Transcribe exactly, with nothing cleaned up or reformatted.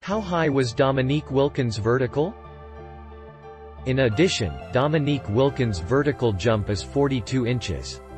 How high was Dominique Wilkins' vertical? In addition, Dominique Wilkins' vertical jump is forty-two inches.